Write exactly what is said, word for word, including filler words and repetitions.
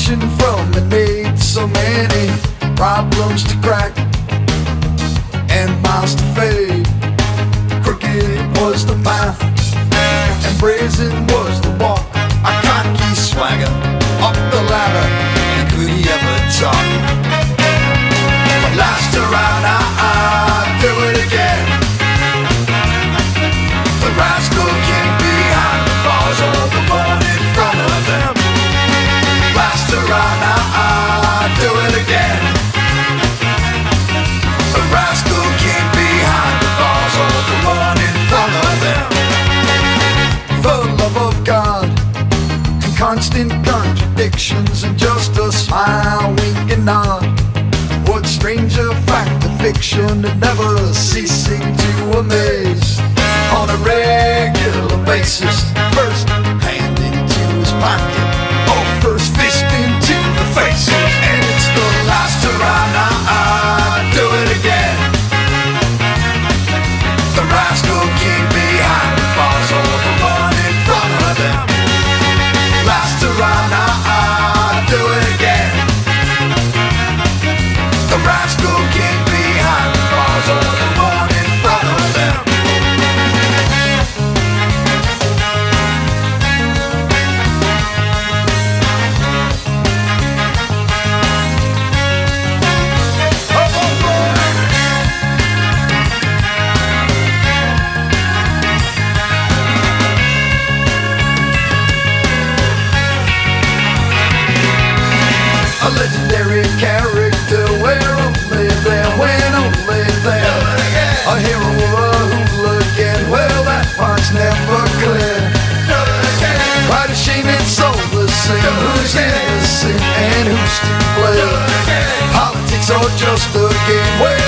Destruction from it made so many problems to crack and miles to fade. Crooked was the path and brazen was the walk. A cocky swagger up the ladder, and could he ever talk? But last around, I, I do it again. The rascal king behind the bars, or the one in front of them. Last around, I, I do it again. The rascal king behind the bars, or the one in front of them. The love of God and constant contradictions, and just a smile, wink and nod. What stranger fact of fiction and never ceasing to amaze. On a regular basis, first hand into his pocket, or first fist into the faces. And it's the last around, I, I do it again. The rascal king behind the bars, or the one in front of them. Last around, I, I do it again. The rascal king behind the bars, or the one in front of them. A legendary character, where only there, when only there. A hero or a hooligan, well that part's never clear. Quite a shame it's all the same, who's innocent and who's to blame. Politics are just a game where